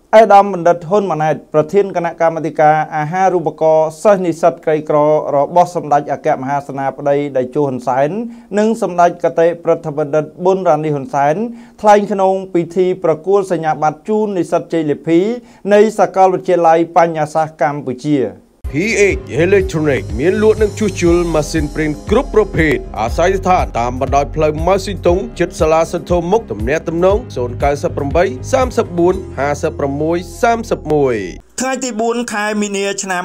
ไอ้ดำมันดัดหุ่นมันไอ้ประเทศคณะกรรมการอาหารูปกรณ์สันิสัตไกรกรรอบอสมดัยอาแกมหาสนาปไดได้จูหุ่นสายนึ่งสมดัยกเตะประทับดัดบุญรันดีหุ่นสายทลายขนมพิธีประกวดสัญญาบัตรจูนนิสัตเจลิพีในสกาลวิทยาลัยปัญญาศาสตร์กัมพูชี PH Electronic មានលក់នឹងជួសជុលម៉ាស៊ីនព្រីនគ្រប់ប្រភេទអាស្រ័យស្ថានតាមបណ្ដោយផ្លូវម៉ៅស៊ីតុងជិតសាលាសន្ធមុខទំនាក់ទំនង098 34 56 31 ថ្ងៃទី4ខែមីនាឆ្នាំ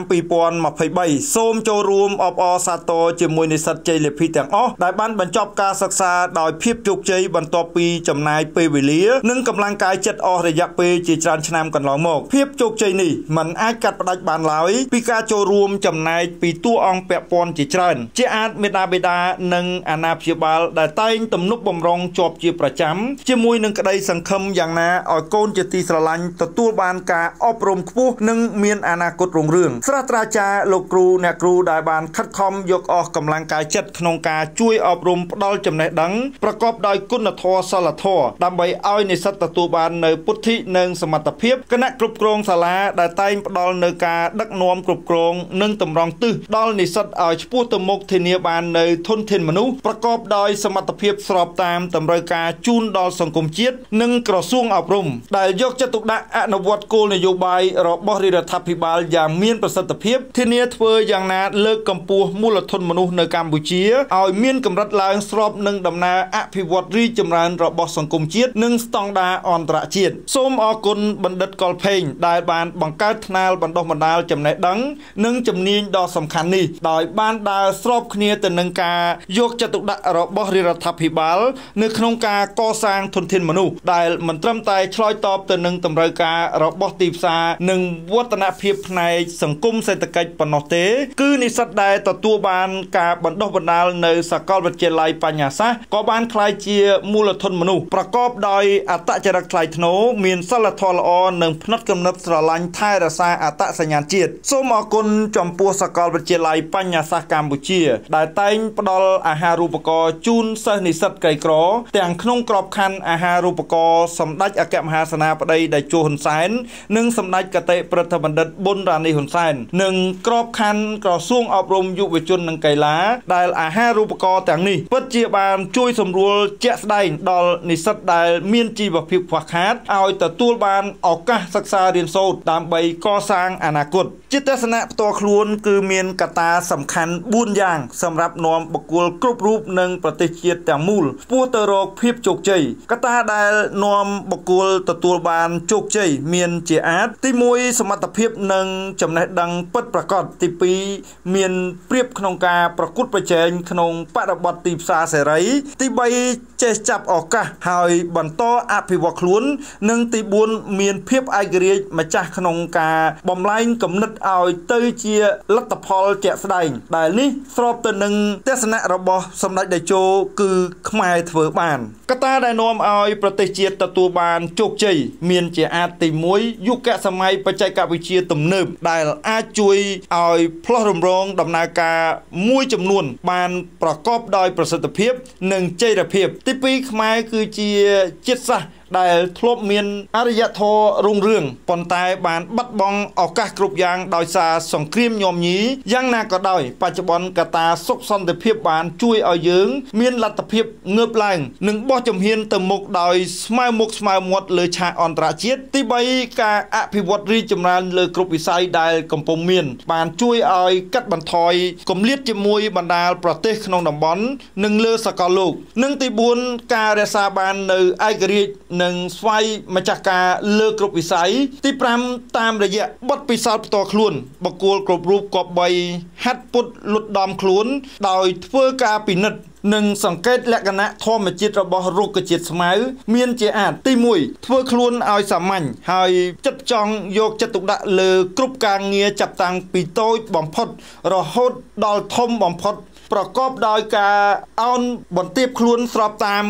2023សូមចូលរួមអបអរសាទរជាមួយនិស្សិតជ័យលាភីទាំងអស់ដែលបានបញ្ចប់ការសិក្សាដោយភាពជោគជ័យបន្ទាប់ពីចំណាយពេលវេលានិងកម្លាំងកាយចិត្តអស់រយៈពេលជាច្រើនឆ្នាំកន្លងមកភាពជោគជ័យនេះមិនអាចកាត់ផ្តាច់បានឡើយពីការចូលរួមចំណែកពីតួអង្គពាក់ព័ន្ធជាច្រើនជាអាចមេដាបេដានិងអាណាព្យាបាលដែលតែងទំនុកបំរុងជាប់ជាប្រចាំជាមួយនឹងក្តីសង្ឃឹមយ៉ាងណាឲ្យកូនជាទីស្រឡាញ់ទទួលបានការអប់រំខ្ពស់និងមានអនាគតរុងរឿងសាស្ត្រាចារ្យលោកគ្រូអ្នកគ្រូដែលបានខិតខំយកអស់កម្លាំងកាយចិត្តក្នុងការជួយអប់រំផ្ដល់ចំណេះដឹងប្រកបដោយគុណធម៌សិលធម៌ដើម្បីឲ្យនិស្សិតទទួលបាននៅពុទ្ធិនិងសមត្ថភាពគណៈគ្រប់គ្រងសាលាដែលតែងផ្ដល់នៅការដឹកនាំគ្រប់គ្រងនិងតម្រង់ទិសដល់និស្សិតឲ្យឆ្ពោះទៅមុខធានាបាននៅធនធានមនុស្សប្រកបដោយសមត្ថភាពស្របតាមតម្រូវការជូនដល់សង្គមជាតិនិងក្រសួងអប់រំដែលយកចិត្តទុកដាក់អនុវត្តគោលនយោបាយរបស់រដ្ឋាភិបាលយ៉ាងមានប្រសិទ្ធភាពធានាធ្វើយ៉ាងណាលើកកម្ពស់មូលធនមនុស្សនៅកម្ពុជាឲ្យមានកម្រិតឡើងស្របនឹងដំណើរអភិវឌ្ឍរីកចម្រើនរបស់សង្គមជាតិនិងស្តង់ដារអន្តរជាតិសូមអរគុណបណ្ឌិតកុលផេងដែលបានបង្កើតថ្នាលបណ្ដុះបណ្ដាលចំណេះដឹងនិងជំនាញដ៏សំខាន់នេះដោយបានដើរស្របគ្នាទៅនឹងការយកចិត្តទុកដាក់របស់រដ្ឋាភិបាលនៅក្នុងការកសាងធនធានមនុស្សដែលមិនត្រឹមតែឆ្លើយតបទៅនឹងតម្រូវការរបស់ទីផ្សារនិងវឌ្ឍនភាពផ្នែកសង្គមសេដ្ឋកិច្ចប៉ុណ្ណោះទេគឺនិស្សិតដែលទទួលបានការបណ្ដុះបណ្ដាលនៅសាកលវិទ្យាល័យបញ្ញាសាស្ត្រក៏បានក្លាយជាមូលធនមនុស្សប្រកបដោយអត្តចរិតថ្លៃថ្នូរមានសីលធម៌ល្អនិងផ្នត់គំនិតស្រឡាញ់ថែរក្សាអត្តសញ្ញាណជាតិសូមអរគុណចំពោះសាកលវិទ្យាល័យបញ្ញាសាស្ត្រកម្ពុជាដែលតែងផ្ដល់អាហារូបករណ៍ជូនសិស្សនិស្សិតក្រីក្រទាំងក្នុងក្របខ័ណ្ឌអាហារូបករណ៍សម្ដេចអគ្គមហាសេនាបតីតេជោហ៊ុនសែននិងសម្ដេចកតេប្រធានបណ្ឌិតប៊ុនរ៉ានីហ៊ុនសែននិងក្របខ័ណ្ឌក្រសួងអប់រំយុវជននិងកីឡាដែលអាហារូបករណ៍ទាំងនេះពិតជាបានជួយសម្រួលជាក់ស្ដែងដល់និស្សិតដែលមានជីវភាពខ្វះខាតឲ្យទទួលបានឱកាសសិក្សារៀនសូត្រដើម្បីកសាងអនាគតជាទស្សនៈផ្ទាល់ខ្លួនគឺមានកត្តាសំខាន់4យ៉ាងសម្រាប់នាំបុគ្គលគ្រប់រូបនិងប្រទេសជាតិទាំងមូលពោះទៅរកភាពជោគជ័យកត្តាដែលនាំបុគ្គលទទួលបានជោគជ័យមានជាអាចទី1សមត្ថភាពនិងចំណេះដឹងពិតប្រាកដទី2មានប្រៀបក្នុងការប្រកួតប្រជែងក្នុងបរិបទទីផ្សារសេរីទី3ចេះចាប់ឱកាសហើយបន្តអភិវឌ្ឍខ្លួននិងទី4មានភាពឯករាជ្យម្ចាស់ក្នុងការបំលែងគំនិតឲ្យទៅជាលទ្ធផលជាក់ស្ដែងដែលនេះស្របទៅនឹងទស្សនៈរបស់សម្ដេចតេជោគឺខ្មែរធ្វើបានកត្តាដែលនាំឲ្យប្រទេសជាតិទទួលបានជោគជ័យមានជាអាចទី1យុគសម័យបច្ចេកវិទ្យាទំនើបដែលអាចជួយឲ្យផ្លោះរំរងដំណើរការមួយចំនួនបានប្រកបដោយប្រសិទ្ធភាពនិងចីរភាពទី2ខ្មែរគឺជាជាតិសាសន៍ដែលធ្លាប់មានអរិយធម៌រុងរឿងប៉ុន្តែបានបាត់បង់ឱកាសគ្រប់យ៉ាងដោយសារសង្គ្រាមញោមញីយ៉ាងណាក៏ដោយបច្ចុប្បន្នកត្តាសុខសន្តិភាពបានជួយឲ្យយើងមានលទ្ធភាពងើបឡើងនិងបោះជំហានទៅមុខដោយស្មើមុខស្មើមាត់លើឆាកអន្តរជាតិទី3ការអភិវឌ្ឍរីកចម្រើនលើគ្រប់វិស័យដែលកំពុងមានបានជួយឲ្យកាត់បន្ថយគម្លាតជាមួយបណ្ដាលប្រទេសក្នុងតំបន់និងលើសកលលោកនិងទី4ការរក្សាបាននៅឯករាជ្យនិងស្វ័យម្ចាស់ការលើគ្រប់វិស័យទី5តាមរយៈបទពិសោធន៍ផ្ទាល់ខ្លួនបុគ្គលគ្រប់រូបគប្បីហាត់ពុតលុតដំខ្លួនដោយធ្វើការពិនិត្យនិងសង្កេតលក្ខណៈធម្មជាតិរបស់រុក្ខជាតិស្មៅមានជាអាចទី1ធ្វើខ្លួនឲ្យសាមញ្ញហើយចិត្តចង់យកចិត្តទុកដាក់លើគ្រប់ការងារចាប់តាំងពីតូចបំផុតរហូតដល់ធំបំផុតប្រកបដោយការអោនបន្ទាបខ្លួនស្របតាម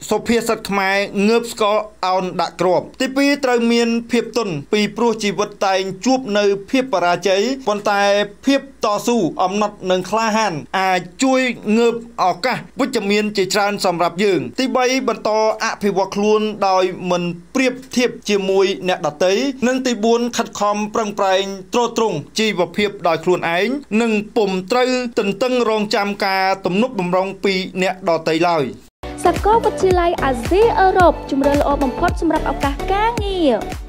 សុភាសិតខ្មែរងើបស្កអោនដាក់គ្រាប់ទី2ត្រូវមានភាពទន់ពីព្រោះជីវិតតែងជួបនៅភាពបរាជ័យប៉ុន្តែភាពតស៊ូអំណត់និងក្លាហានអាចជួយងើបឱកាសវិជ្ជមានជាច្រើនសម្រាប់យើងទី3បន្តអភិវឌ្ឍខ្លួនដោយមិនប្រៀបធៀបជាមួយអ្នកដទៃនិងទី4ខិតខំប្រឹងប្រែងទ្រទ្រង់ជីវភាពដោយខ្លួនឯងនិងពុំត្រូវទន្ទឹងរង់ចាំការទំនុកបំរុងពីអ្នកដទៃឡើយ សាកលវិទ្យាល័យអាស៊ីអឺរ៉ុបជំរឿនល្អបំផុតសម្រាប់ឱកាសការងារ